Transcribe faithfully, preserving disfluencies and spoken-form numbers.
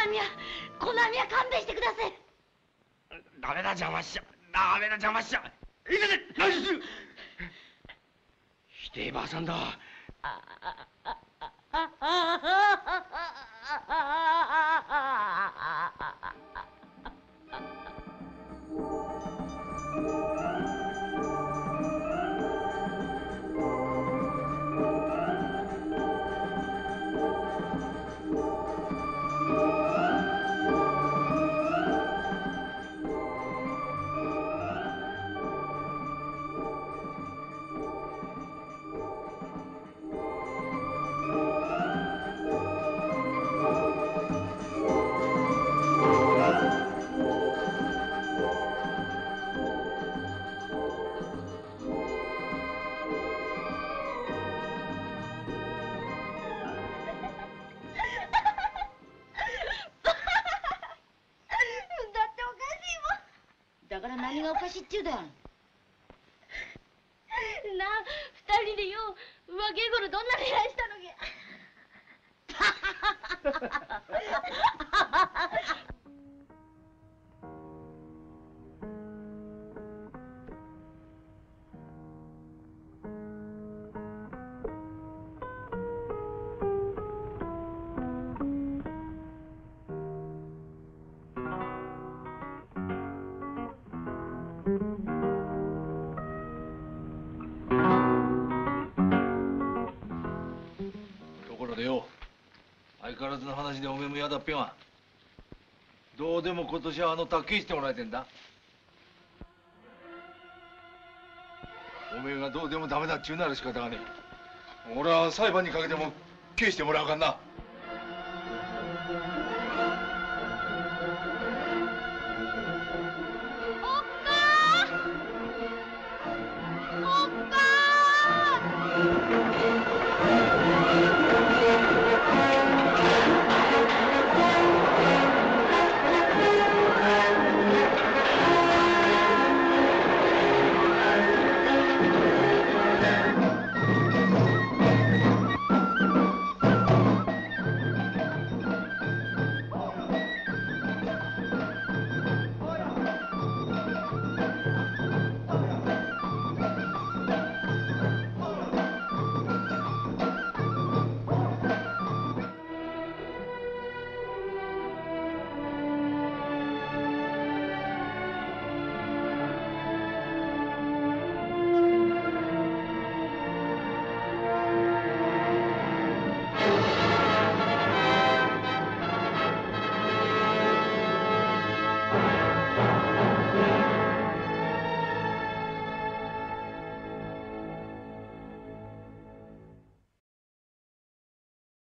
波はこの波は勘弁してください。 ダメだ邪魔しちゃダメだ邪魔しちゃいいかぜ何するひでえばあさんだ。 あああああだから何がおかしいっちゅうだ。なあ、二人でよう若え頃どんな恋愛したのげ。 相変わらずの話でおめえも嫌だっぺが、どうでも今年はあの竹石してもらいてんだ。おめえがどうでもダメだっちゅうなら仕方がねえ。俺は裁判にかけても刑してもらうかんな。